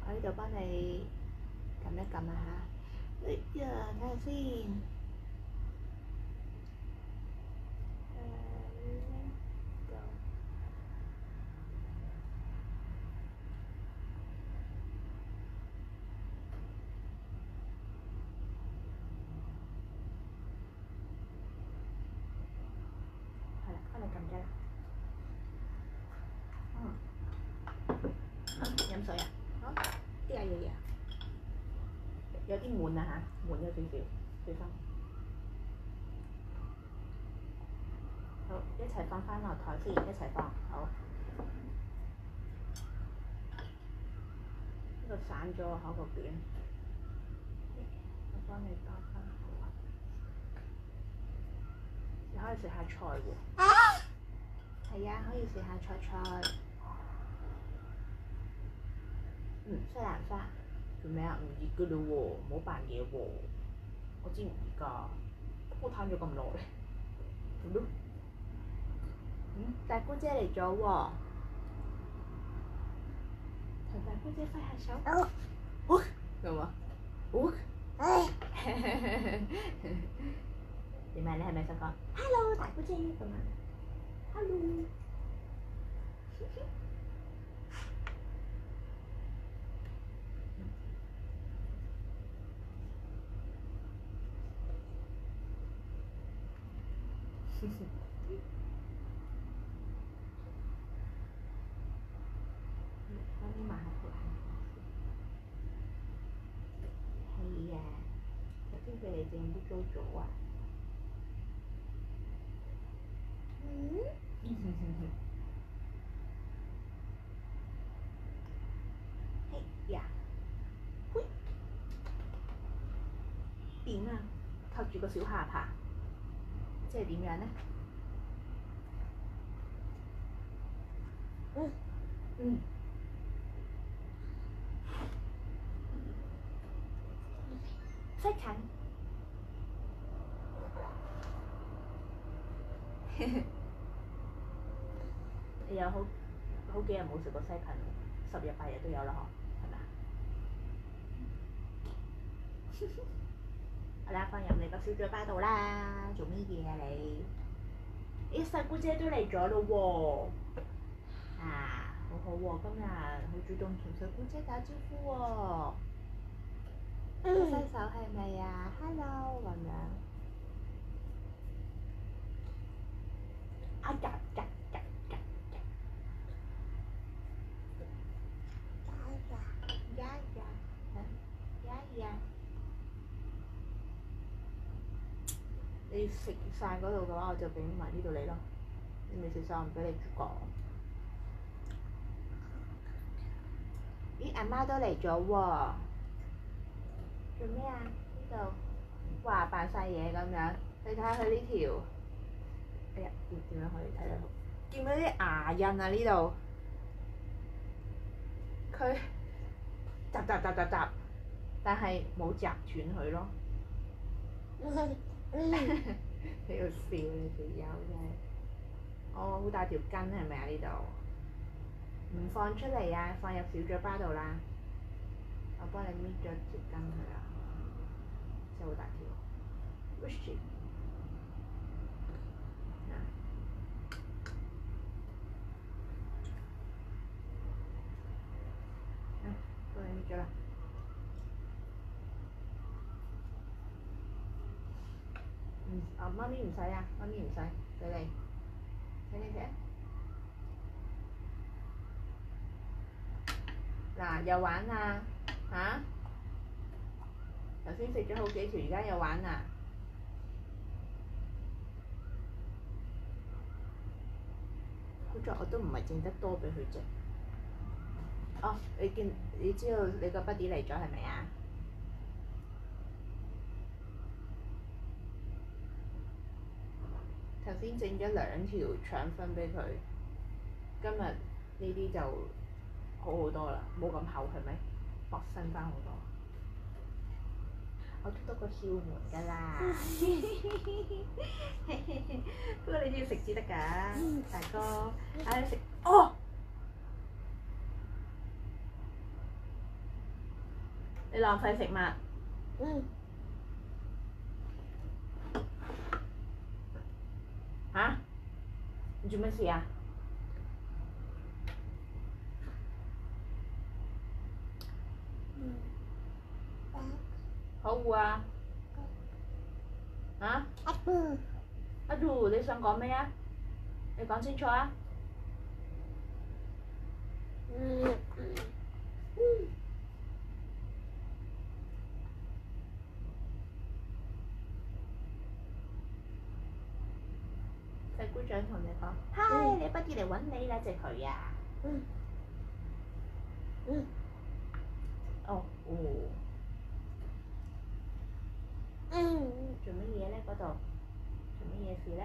喺呢度幫你撳一撳啊嚇。哎呀，睇下先。係啦，幫你撳咗啦。飲水啊！好，啲嘢嘢有啲滿啊嚇，滿咗少少，小心。好，一齊放翻落台先，一齊放。好。呢個散咗口個卷，我幫你包翻好啊。你可以食下菜喎。係啊，可以食下菜。西蘭花。做咩啊？唔熱噶嘞喎，唔好扮嘢喎。我知唔熱㗎，我攤咗咁耐。做咯。大姑姐嚟咗喎。同大姑姐揮下手。咁啊？點解你係咪想講 Hello 大姑姐咁啊 ？Hello。媽咪抹下條眼。係啊，頭先俾你整污糟咗啊！嘿呀，嘿，點啊？扣住個小下巴，即係點樣呢？西芹。你有好幾日冇食過西芹，10日8日都有啦，嗬，係咪啊？好啦，放入你個小嘴巴度啦，做咩嘢啊你？咦，細姑姐都嚟咗咯喎！啊，好好喎，今日好主動同細姑姐打招呼喎。洗手係咪啊 ？Hello 咁樣。啊呀呀呀呀呀！呀呀！你食晒嗰度嘅話，我就俾埋呢度你咯。你未食晒，我唔俾你煮過。咦，阿媽都嚟咗喎！做咩啊？呢度哇扮晒嘢咁樣，你睇下佢呢條，哎呀，點樣可以睇得好？見到啲牙印啊呢度，佢集，但係冇夾斷佢咯。喺度笑你條友真係，哦，好大條筋係咪啊？呢度唔放出嚟啊，放入小嘴巴度啦。我幫你搣咗條筋佢啦，真係好大條。Wish。幫你搣咗啦。媽咪唔使啊，媽咪唔使，俾你，俾你食。嗱，又玩啊嚇！頭先食咗好幾條，而家又玩啊！好在我都唔係整得多俾佢啫。哦，你知道你個 buddy 嚟咗係咪啊？頭先整咗2條腸粉俾佢，今日呢啲就好多啦，冇咁厚係咪？薄身翻好多。我捉到個竅門㗎啦，不過你都要食至得㗎，大哥。你食哦！ 你浪費食物。嚇？你做咩事啊？可惡啊！啊？阿杜，你想講咩啊？你講清楚啊！細姑丈同你講：嗨，你不如嚟揾你啦，隻佢啊！哦，做乜嘢咧？嗰度做乜嘢事咧？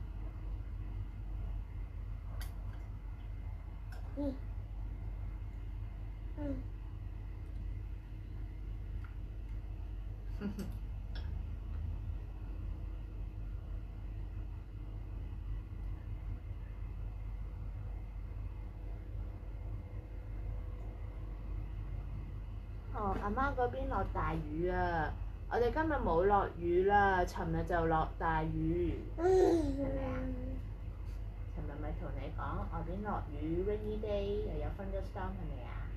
哦，阿媽嗰邊落大雨啊！我哋今日冇落雨啦，尋日就落大雨，係咪啊？尋日咪同你講外邊落雨 ，rainy day 又有 thunderstorm 係咪啊？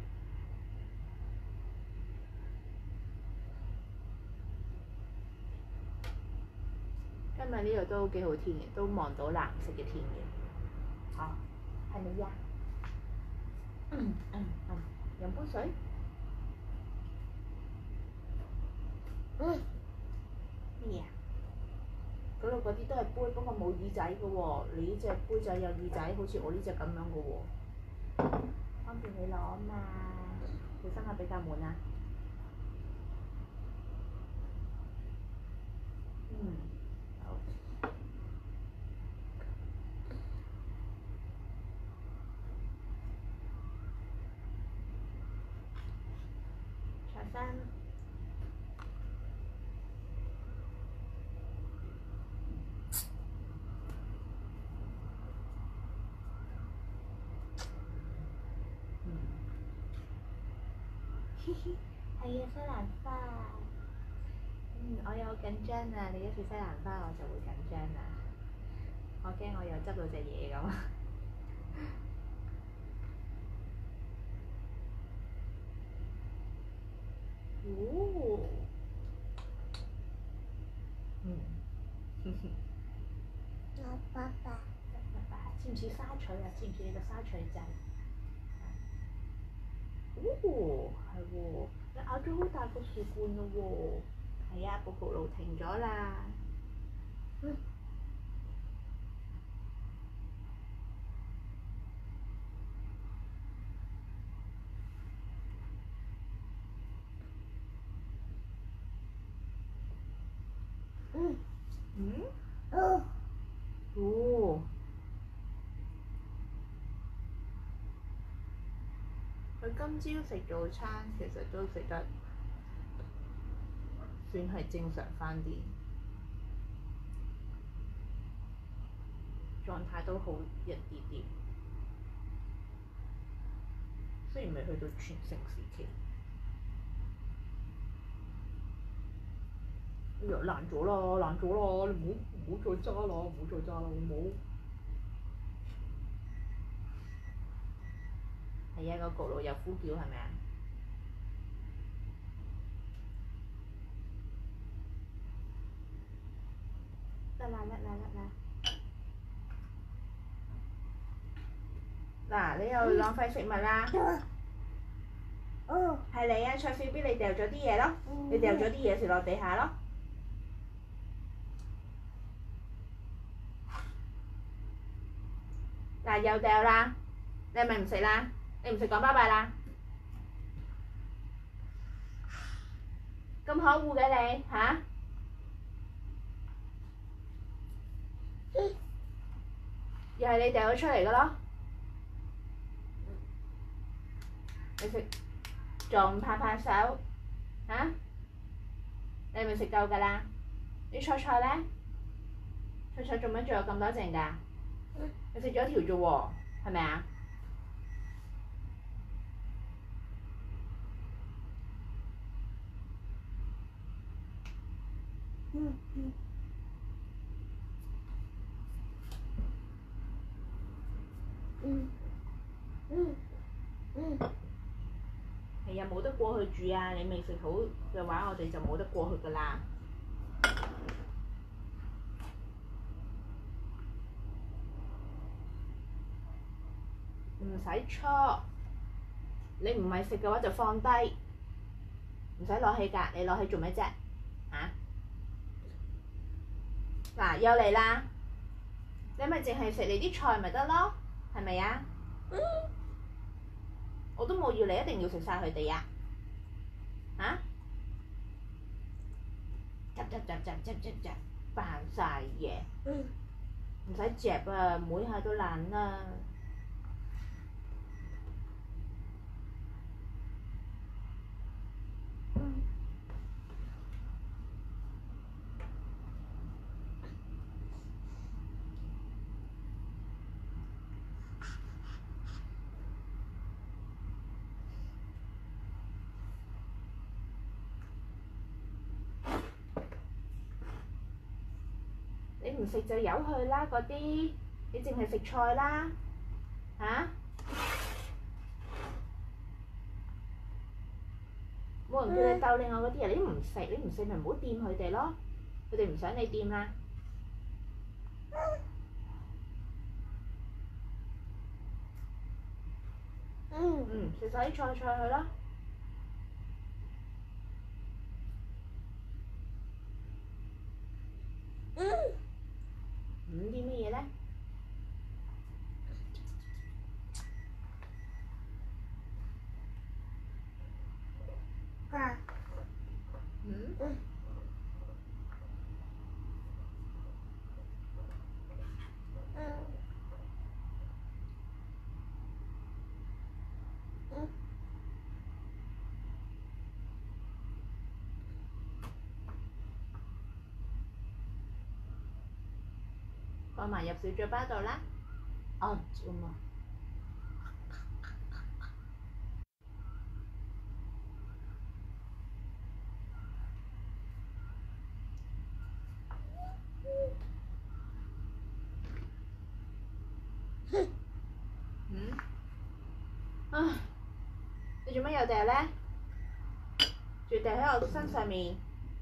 今日呢度都幾好天嘅，都望到藍色嘅天嘅。哦，係咪呀？飲杯水。咩啊？嗰度嗰啲都係杯，不過冇耳仔嘅喎。你呢隻杯仔有耳仔，好似我呢隻咁樣嘅喎。方便你攞啊嘛。小心下比較滿啊。好。財生。係啊，西蘭花。我有緊張啊！你一説西蘭花我就會緊張啦。我驚我又執到隻嘢咁。哦。我爸爸。似唔似沙錘啊？似唔似你個沙錘仔？哦，係喎，你咬咗好大個樹冠咯喎。係啊，步步路停咗啦。哦。佢今朝食早餐，其實都食得算係正常返啲，狀態都好一啲啲。雖然未去到全盛時期。哎呀，爛咗啦！爛咗啦！你唔好再揸啦！唔好再揸啦，好唔好？係啊，個焗爐有呼叫係咪啊？得啦。嗱，你又浪費食物啦！係你啊，卓少 B，你掉咗啲嘢咯，你掉咗啲嘢食落地下咯。嗱，又掉啦！你係咪唔食啦？你唔食講拜拜啦！咁可惡嘅你嚇！又係你掉咗出嚟嘅咯！你食仲唔拍手嚇？你係咪食夠㗎啦？啲菜咧？菜做乜仲有咁多剩㗎？你食咗一條啫喎，係咪啊？ 係啊，冇得過去住啊！你未食好嘅話，我哋就冇得過去噶啦。唔使搓，你唔係食嘅話就放低，唔使攞起㗎。你攞起做咩啫？嚇！嗱，又嚟啦！你咪淨係食你啲菜咪得咯，係咪啊？我都冇要你一定要食晒佢哋啊！嚇！執，扮晒嘢，唔使夾啊，每下都爛啦。你唔食就由佢啦，嗰啲你淨係食菜啦，嚇！冇人叫你鬥另外嗰啲啊！你都唔食，你唔食咪唔好掂佢哋咯，佢哋唔想你掂啦。食晒啲菜去啦。啲乜嘢咧？放埋入小嘴巴度啦。哦，咁啊。你做乜又掉咧？仲掉喺我身上面。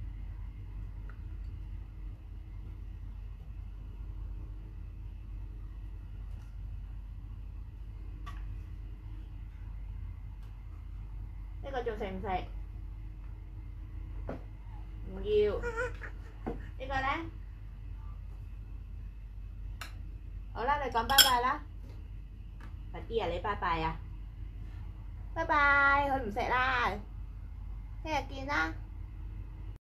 呢個仲食唔食？唔要。呢個咧？好啦，你講拜拜啦。快啲啊！你拜拜啊！拜拜，佢唔食啦。聽日見啦。